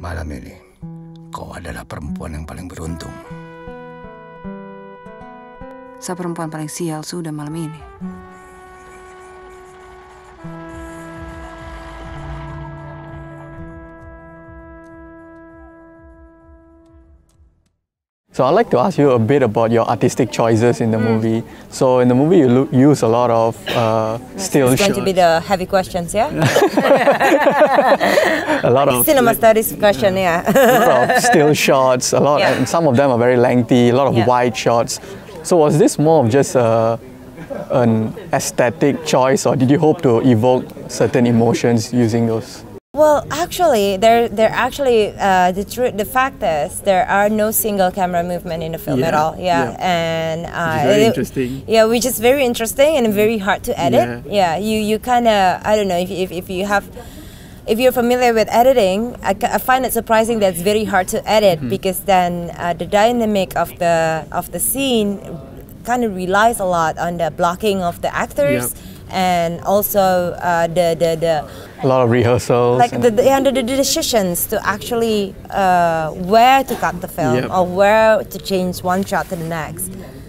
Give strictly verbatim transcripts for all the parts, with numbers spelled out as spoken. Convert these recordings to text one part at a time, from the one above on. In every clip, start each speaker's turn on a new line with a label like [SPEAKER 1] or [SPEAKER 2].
[SPEAKER 1] Malam ini, kau adalah perempuan yang paling beruntung.
[SPEAKER 2] Saya perempuan paling sial sudah malam ini.
[SPEAKER 3] So I'd like to ask you a bit about your artistic choices in the mm. movie. So in the movie you look, use a lot of uh, still
[SPEAKER 4] it's
[SPEAKER 3] shots.
[SPEAKER 4] It's going to be the heavy questions, yeah?
[SPEAKER 3] a lot of
[SPEAKER 4] cinema
[SPEAKER 3] like,
[SPEAKER 4] studies question, yeah.
[SPEAKER 3] a lot of still shots, a lot, yeah. and some of them are very lengthy, a lot of yeah. wide shots. So was this more of just a, an aesthetic choice, or did you hope to evoke certain emotions using those?
[SPEAKER 4] Well, actually, there, there actually uh, the truth, the fact is there are no single camera movement in the film
[SPEAKER 3] yeah,
[SPEAKER 4] at all. Yeah,
[SPEAKER 3] yeah.
[SPEAKER 4] and uh,
[SPEAKER 3] very
[SPEAKER 4] it,
[SPEAKER 3] interesting.
[SPEAKER 4] Yeah, which is very interesting and very hard to edit. Yeah, yeah you you kind of I don't know if, if if you have. If you're familiar with editing, I, I find it surprising that it's very hard to edit mm-hmm. because then uh, the dynamic of the of the scene kind of relies a lot on the blocking of the actors. Yep. And also uh, the, the the
[SPEAKER 3] a lot of rehearsals,
[SPEAKER 4] like the, the, and the, the decisions to actually uh, where to cut the film yep. or where to change one shot to the next.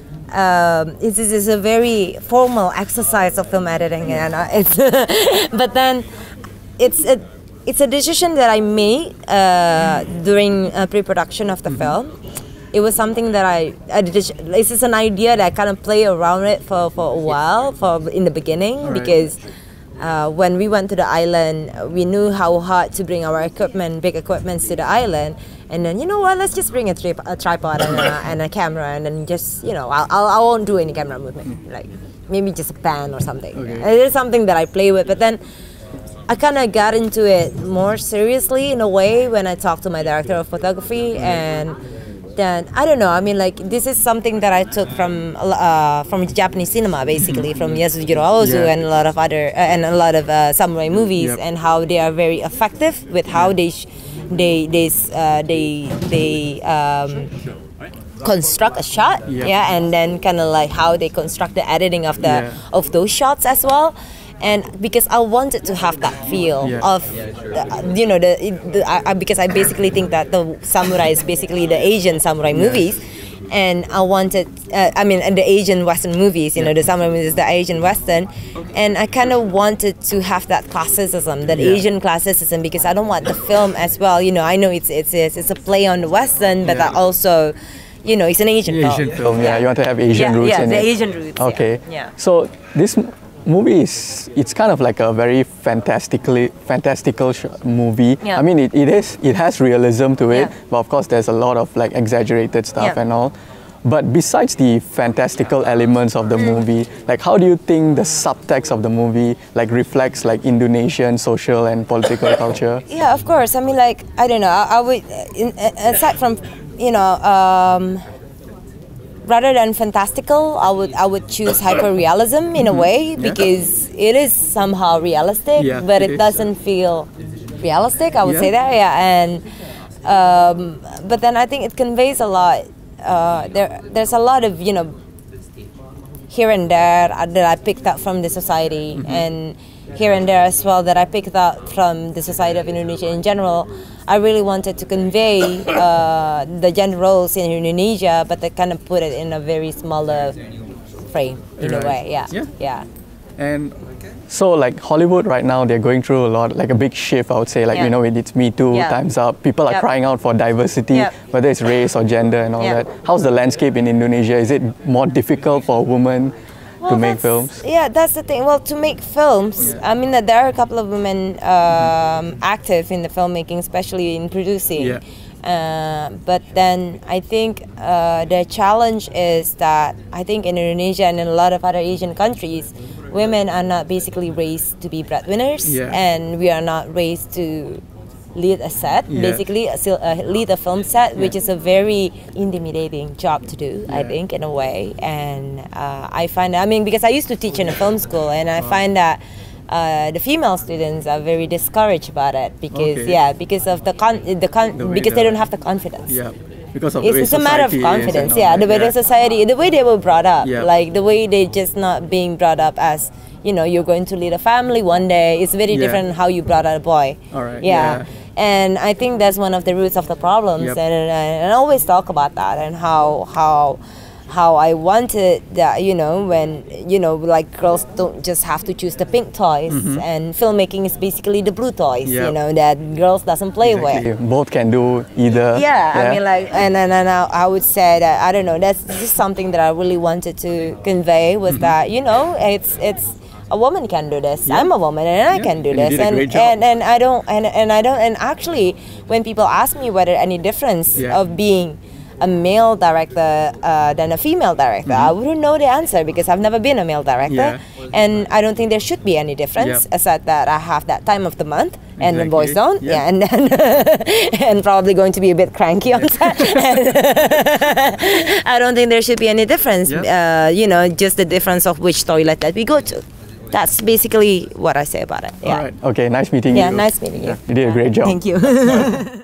[SPEAKER 4] Um, it's, it's a very formal exercise of film editing, and uh, it's but then it's a it's a decision that I made uh, during uh, pre-production of the mm-hmm. film. It was something that I, I did, this is an idea that I kind of play around it for, for a while, for in the beginning, right. because uh, when we went to the island, we knew how hard to bring our equipment, big equipments to the island, and then, you know what, let's just bring a, tri a tripod and a, and a camera, and then just, you know, I'll, I'll, I won't do any camera movement, like maybe just a pan or something. Okay. And it is something that I play with, but then I kind of got into it more seriously in a way when I talked to my director of photography, and then I don't know. I mean, like this is something that I took from uh, from Japanese cinema, basically from Yasujiro Ozu yeah. and a lot of other uh, and a lot of uh, samurai movies, yep. and how they are very effective with how they sh they they uh, they they um, construct a shot, yep. yeah, and then kind of like how they construct the editing of the yeah. of those shots as well. And because I wanted to have that feel yeah. of, uh, you know, the, the I, because I basically think that the samurai is basically the Asian samurai yeah. movies, and I wanted, uh, I mean, and the Asian Western movies, you yeah. know, the samurai movies is the Asian Western, and I kind of wanted to have that classicism, that yeah. Asian classicism, because I don't want the film as well, you know, I know it's it's it's, it's a play on the Western, but yeah. I also, you know, it's an Asian,
[SPEAKER 3] Asian
[SPEAKER 4] film.
[SPEAKER 3] film. Yeah. yeah, you want to have Asian
[SPEAKER 4] yeah,
[SPEAKER 3] roots
[SPEAKER 4] yeah,
[SPEAKER 3] in
[SPEAKER 4] the
[SPEAKER 3] it.
[SPEAKER 4] Asian roots.
[SPEAKER 3] Okay.
[SPEAKER 4] Yeah. yeah.
[SPEAKER 3] So this movie is, it's kind of like a very fantastically fantastical sh movie. Yeah. I mean, it, it is it has realism to it, yeah. but of course there's a lot of like exaggerated stuff yeah. and all. But besides the fantastical elements of the movie, like how do you think the subtext of the movie like reflects like Indonesian social and political culture?
[SPEAKER 4] Yeah, of course. I mean, like I don't know. I, I would in, aside from you know. Um, Rather than fantastical, I would I would choose hyper-realism in a way, because yeah. it is somehow realistic, yeah, but it, it doesn't feel realistic. I would yeah. say that, yeah. And um, but then I think it conveys a lot. Uh, there there's a lot of you know here and there that I picked up from the society, mm-hmm. and here and there as well that I picked up from the society of Indonesia in general. I really wanted to convey uh, the gender roles in Indonesia, but to kind of put it in a very smaller frame in right. a way. Yeah.
[SPEAKER 3] yeah,
[SPEAKER 4] yeah.
[SPEAKER 3] And so, like Hollywood right now, they're going through a lot, like a big shift. I would say, like yeah. you know, it's Me Too, yeah. Time's Up. People are yep. crying out for diversity, yep. whether it's race or gender and all
[SPEAKER 4] yep.
[SPEAKER 3] that. How's the landscape in Indonesia? Is it more difficult for a woman
[SPEAKER 4] well,
[SPEAKER 3] to make films?
[SPEAKER 4] Yeah, that's the thing. Well, to make films, yeah. I mean, that there are a couple of women um, active in the filmmaking, especially in producing.
[SPEAKER 3] Yeah.
[SPEAKER 4] Uh, but then I think uh, the challenge is that I think in Indonesia and in a lot of other Asian countries, women are not basically raised to be breadwinners,
[SPEAKER 3] yeah.
[SPEAKER 4] and we are not raised to lead a set, yeah. basically uh, lead a film set, yeah. which is a very intimidating job to do, yeah. I think, in a way. And uh, I find, I mean, because I used to teach in a film school, and I find that uh, the female students are very discouraged about it, because okay. yeah, because of the con, the con, the because they don't have the confidence.
[SPEAKER 3] Yeah. Because of
[SPEAKER 4] it's,
[SPEAKER 3] the way
[SPEAKER 4] it's a matter of confidence, yeah. The way yeah. the society, the way they were brought up, yeah. like the way they just not being brought up as, you know, you're going to lead a family one day. It's very
[SPEAKER 3] yeah.
[SPEAKER 4] different how you brought up a boy.
[SPEAKER 3] All right.
[SPEAKER 4] Yeah.
[SPEAKER 3] yeah.
[SPEAKER 4] And I think that's one of the roots of the problems.
[SPEAKER 3] Yep.
[SPEAKER 4] And, and I always talk about that and how how how I wanted that, you know, when, you know, like girls don't just have to choose the pink toys, mm-hmm. and filmmaking is basically the blue toys, yep. you know, that girls doesn't play exactly. with.
[SPEAKER 3] Both can do either.
[SPEAKER 4] Yeah, yeah. I mean, like, and then and I, I would say that, I don't know, that's just something that I really wanted to convey was mm-hmm. that, you know, it's it's a woman can do this. Yeah. I'm a woman and I yeah. can do
[SPEAKER 3] and
[SPEAKER 4] this.
[SPEAKER 3] You did
[SPEAKER 4] and
[SPEAKER 3] a great job.
[SPEAKER 4] and and I don't and and I don't and actually when people ask me whether any difference yeah. of being a male director uh, than a female director, mm-hmm. I wouldn't know the answer because I've never been a male director, yeah. and I don't think there should be any difference, yep. except that I have that time of the month and exactly. the boys don't, yeah, yeah and then and probably going to be a bit cranky on set. I don't think there should be any difference, yep. uh, you know, just the difference of which toilet that we go to. That's basically what I say about it. Yeah.
[SPEAKER 3] All right. Okay. Nice meeting
[SPEAKER 4] yeah,
[SPEAKER 3] you.
[SPEAKER 4] Yeah. Nice meeting you.
[SPEAKER 3] Yeah, you did a great job.
[SPEAKER 4] Thank you.